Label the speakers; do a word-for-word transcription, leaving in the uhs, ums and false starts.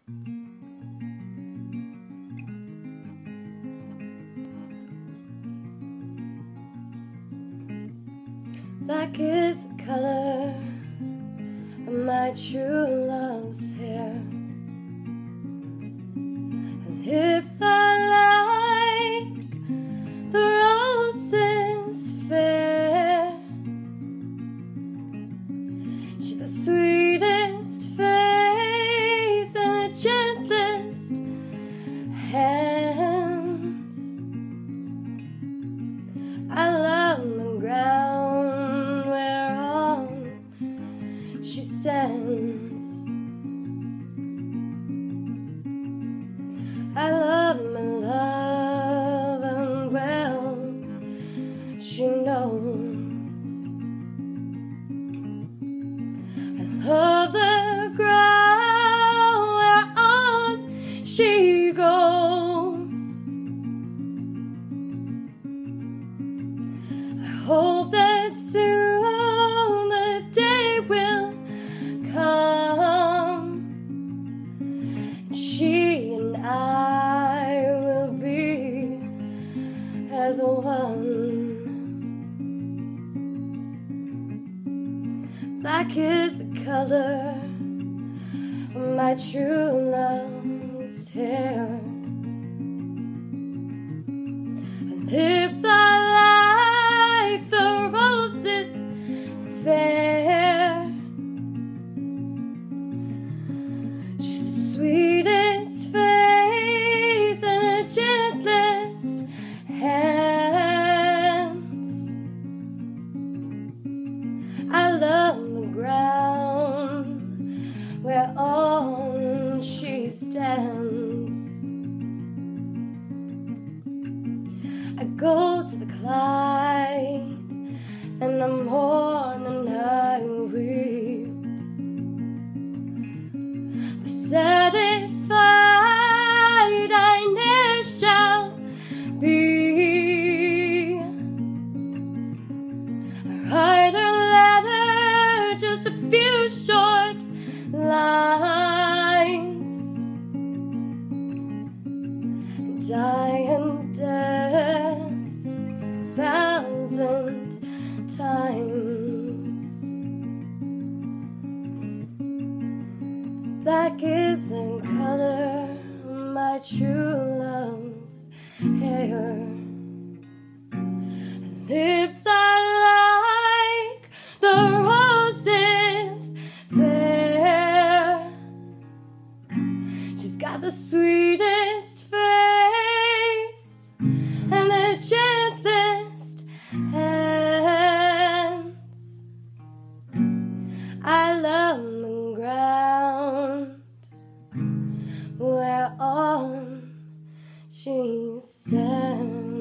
Speaker 1: Black is the color of my true love's hair. Her lips are like the roses fair. She's the sweetest face and the gentlest hands. I love the ground whereon she stands. I love my love, and well she knows. I love the ground whereon she goes. I hope that soon the day will come, and she and I will be as one. Black is the color of my true love's hair. Her lips are like the roses fair. She's the sweetest face and the gentlest hands. I love the ground whereon she stands. I go to the Clyde and I mourn and I weep, but satisfied I ne'er shall be. I write her letter, just a few short lines, die and death thousand times. Black is the color of my true love's hair. Her lips are like the roses fair. She's got the sweetest face and the gentlest hands. I love the ground whereon she stands.